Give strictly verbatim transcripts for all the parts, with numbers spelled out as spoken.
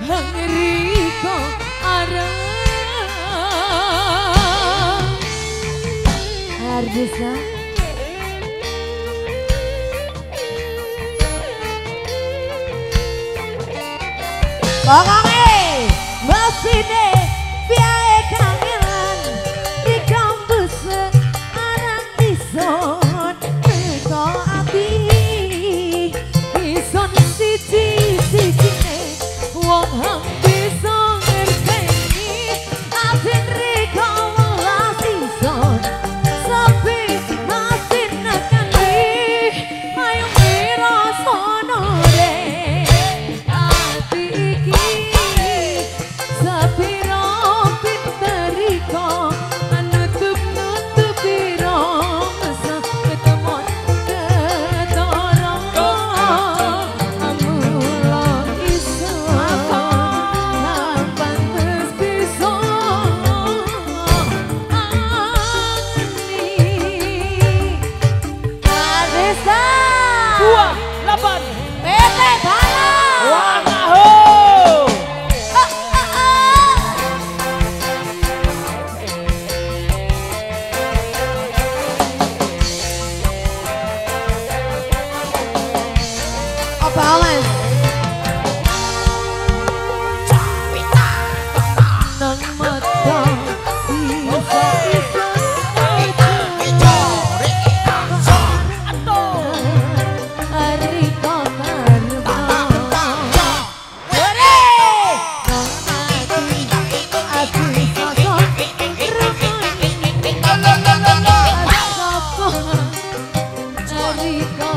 Riko arang Ardisa Pokoknya mesine biaya kangenan di kampus anak ison Riko ati ison siji sijine wong hang bisa ngerteni atin Riko welas ison sepi masih nekani ayo mira sono deh ati iki sepiro pinter Riko nutup nutup piro masa ketemuan ketorong amula iso pantes bisa Adesa dua delapan P T Bala Wanaho apa mas nang mata bisa bisa Riko karma ati sosok Riko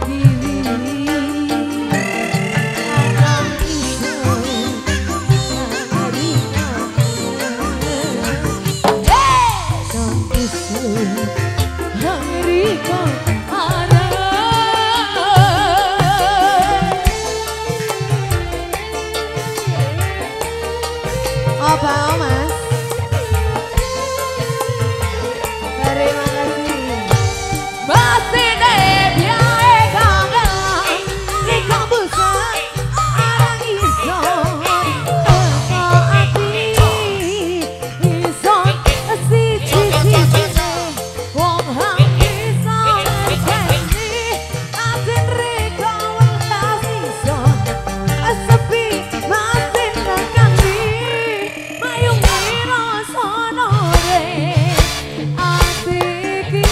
apa mas? Terima kasih. Masih deh biaya kangen di kampus arang iso teko ati iso siji siji wong hang iso ngerteni atin Riko welas iso sepi masih nekani mayu mira sono deh ati iki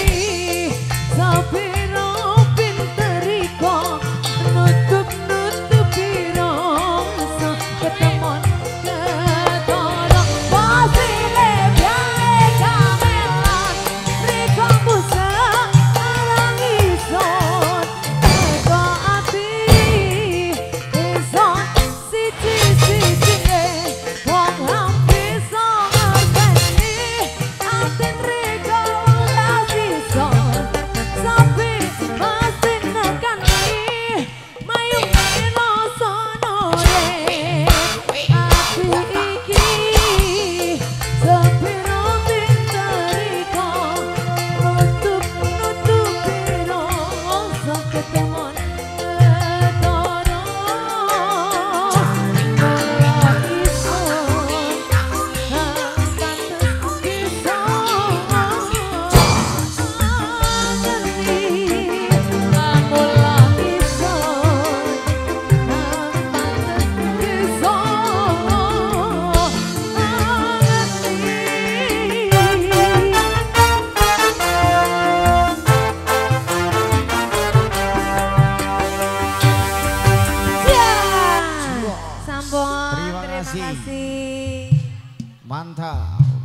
sepiro pinter Riko nutup nutup piro so ketemuan ketorong pasile biaya kangenan Riko busa arang ison teko ati ison siji sijine wong hang bisa ngerteni atin Riko welas ison sepi masih nekani mayu mira sono deh ati iki sepiro pinter Riko nutup nutup piro so ketemuan ketorong mula ison pantes bisa Sambung, Terima terima kasih. kasih. Mantap.